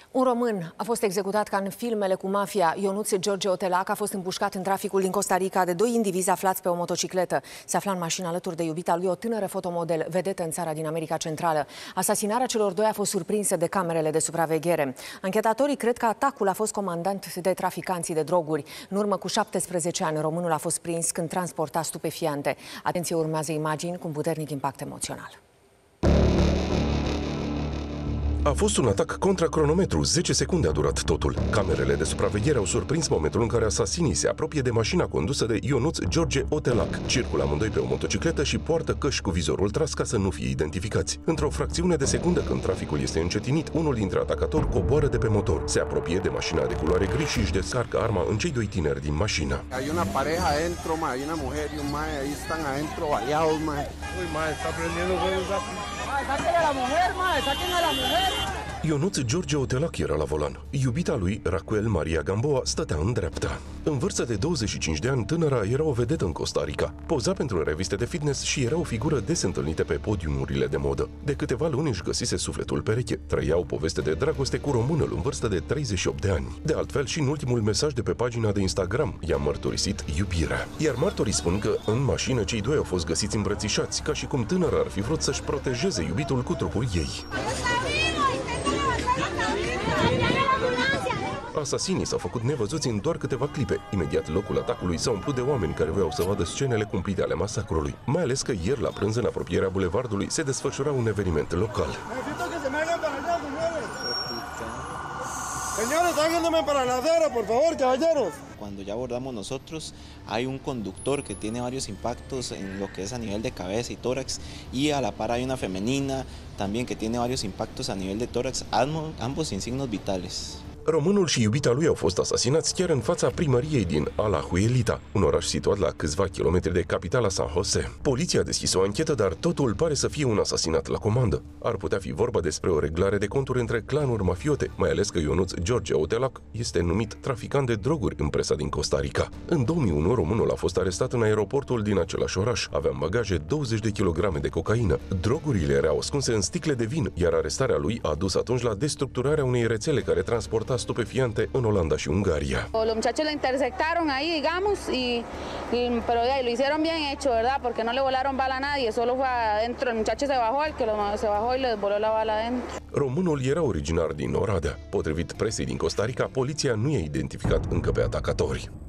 Un român a fost executat ca în filmele cu mafia. Ionuț George Otelac a fost împușcat în traficul din Costa Rica de doi indivizi aflați pe o motocicletă. Se afla în mașină alături de iubita lui, o tânără fotomodel, vedetă în țara din America Centrală. Asasinarea celor doi a fost surprinsă de camerele de supraveghere. Anchetatorii cred că atacul a fost comandat de traficanții de droguri. În urmă cu 17 ani, românul a fost prins când transporta stupefiante. Atenție, urmează imagini cu un puternic impact emoțional. A fost un atac contra cronometru, 10 secunde a durat totul. Camerele de supraveghere au surprins momentul în care asasinii se apropie de mașina condusă de Ionuț George Otelac. Circulă amândoi pe o motocicletă și poartă căști cu vizorul tras ca să nu fie identificați. Într-o fracțiune de secundă, când traficul este încetinit, unul dintre atacatori coboară de pe motor. Se apropie de mașina de culoare gri și își descarcă arma în cei doi tineri din mașină. Hay una pareja adentro, ma, hay una mujer y un mae, ahí están adentro baleados, mae. Uy, mae, está prendiendo fuego rápido. Mae, saquen a la mujer, mae, saquen a la mujer. Ionuț George Otelac era la volan. Iubita lui, Raquel Maria Gamboa, stătea în dreapta. În vârstă de 25 de ani, tânăra era o vedetă în Costa Rica. Poza pentru reviste de fitness și era o figură des întâlnită pe podiumurile de modă. De câteva luni își găsise sufletul pereche. Trăia o poveste de dragoste cu românul în vârstă de 38 de ani. De altfel, și în ultimul mesaj de pe pagina de Instagram i-a mărturisit iubirea. Iar martorii spun că în mașină cei doi au fost găsiți îmbrățișați, ca și cum tânăra ar fi vrut să-și protejeze iubitul cu trupul ei. Asasinii s-au făcut nevăzuți în doar câteva clipe. Imediat locul atacului s-a umplut de oameni care voiau să vadă scenele cumplite ale masacrului. Mai ales că ieri la prânz, în apropierea bulevardului, se desfășura un eveniment local. Señores, sáquenme para la acera, por favor, caballeros. Cuando ya abordamos nosotros, hay un conductor que tiene varios impactos en lo que es a nivel de cabeza y tórax, y a la par hay una femenina también que tiene varios impactos a nivel de tórax, ambos sin signos vitales. Românul și iubita lui au fost asasinați chiar în fața primăriei din Alajuelita, un oraș situat la câțiva kilometri de capitala San Jose. Poliția a deschis o anchetă, dar totul pare să fie un asasinat la comandă. Ar putea fi vorba despre o reglare de conturi între clanuri mafiote, mai ales că Ionuț George Otelac este numit traficant de droguri în presa din Costa Rica. În 2001, românul a fost arestat în aeroportul din același oraș. Avea în bagaje 20 de kilograme de cocaină. Drogurile erau ascunse în sticle de vin, iar arestarea lui a dus atunci la destructurarea unei rețele care transporta stupefiante în Olanda și Ungaria. Los muchachos lo interceptaron ahí, digamos, pero lo hicieron bien hecho, ¿verdad? Porque no le volaron bala a nadie, solo fue adentro, el muchacho se bajó, el que se bajó y le voló la bala adentro. Românul era originar din Oradea. Potrivit presei din Costa Rica, poliția nu i-a identificat încă pe atacatori.